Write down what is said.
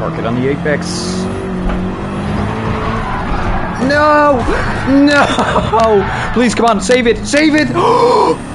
Park it on the apex. No! No! Please, come on, save it! Save it!